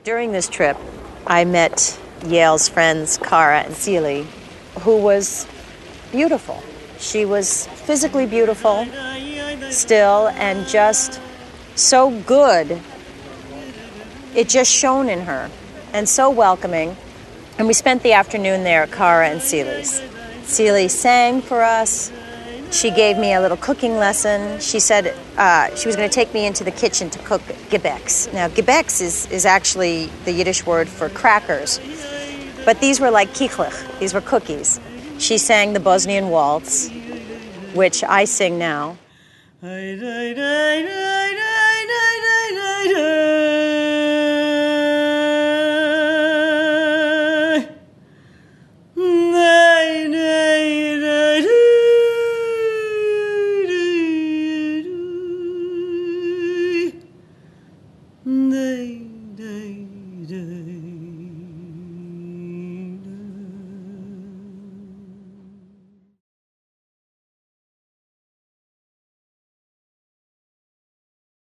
During this trip, I met Yale's friends, Cara and Cili, who was beautiful. She was physically beautiful still and just so good. It just shone in her and so welcoming. And we spent the afternoon there at Cara and Cili's. Cili sang for us. She gave me a little cooking lesson. She said she was going to take me into the kitchen to cook gebeks. Now, gebeks is actually the Yiddish word for crackers. But these were like kichlich. These were cookies. She sang the Bosnian Waltz, which I sing now.